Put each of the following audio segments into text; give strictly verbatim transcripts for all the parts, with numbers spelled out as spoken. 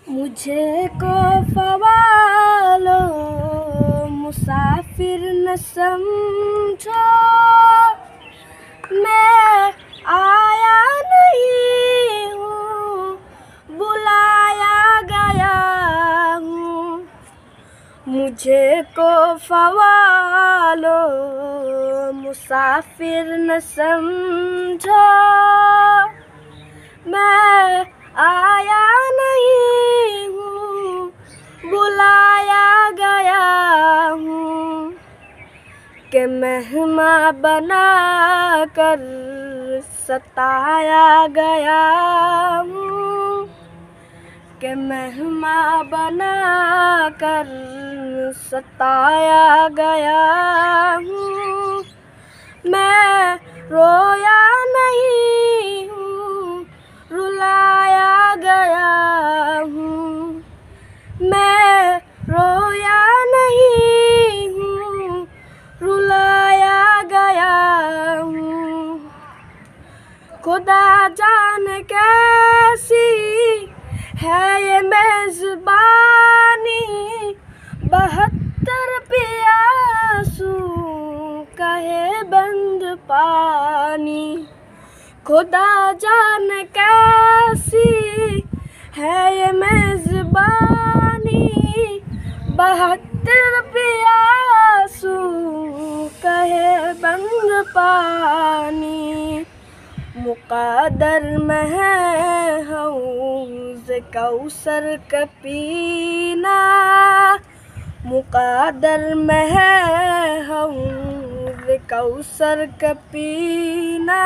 मुझे को फ़वालो मुसाफिर न समझो, मैं आया नहीं हूँ, बुलाया गया हूँ। मुझे को फ़वालो मुसाफिर न समझो, मैं आया नहीं हूँ, बुलाया गया हूँ। कि मेहमान बना कर सताया गया हूँ, कि मेहमान बना कर सताया गया हूँ। मैं रोया नहीं हूँ, रुलाया गया हूँ। मैं रोया नहीं हूँ, रुलाया गया हूँ। खुदा जाने कैसी है ये मेज़बानी, बहत्तर प्यासों का है बंद पानी। खुदा जाने कैसी है ये मेज़बानी, बहत्तर प्यासों का है बंद पानी। मुक़द्दर में है हौज़ कौसर का पीना, मुक़द्दर में है हौज़ कौसर का पीना।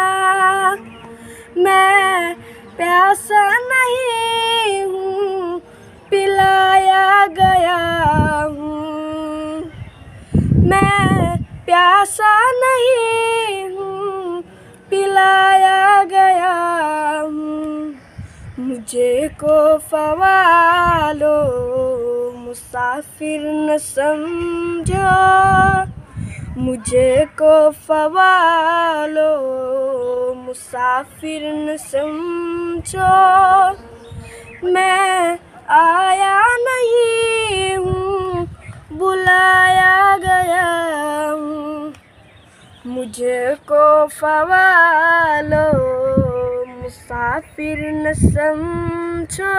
मैं प्यासा नहीं हूँ, पिलाया गया हूँ। मैं प्यासा नहीं हूँ, पिलाया गया हूँ। मुझे को फ़वालो मुसाफिर न समझो, मुझे को फ़वालो मुसाफिर न समझो। मैं आया नहीं हूँ, बुलाया गया हूँ। मुझे को फ़वालो मुसाफिर न समझो,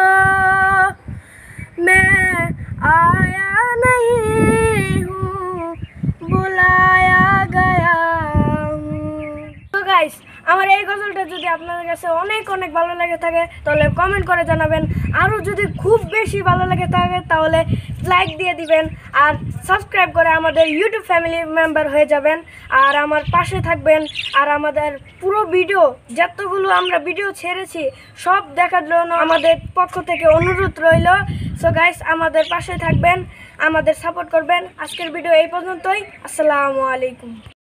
मैं आया नहीं हूँ, बुलाया गया हूँ। तो गाइस, আমার এই গজলটা যদি আপনাদের কাছে অনেক অনেক ভালো লাগে থাকে তাহলে কমেন্ট করে জানাবেন। আরও যদি খুব বেশি ভালো লাগে থাকে তাহলে লাইক দিয়ে দিবেন আর সাবস্ক্রাইব করে আমাদের ইউটিউব ফ্যামিলি মেম্বার হয়ে যাবেন আর আমার পাশে থাকবেন। আর আমাদের পুরো ভিডিও যতগুলো আমরা ভিডিও ছেড়েছি সব দেখার জন্য আমাদের পক্ষ থেকে অনুরোধ রইল। সো গাইস, আমাদের পাশে থাকবেন, আমাদের সাপোর্ট করবেন। আজকের ভিডিও এই পর্যন্তই। আসসালামু আলাইকুম।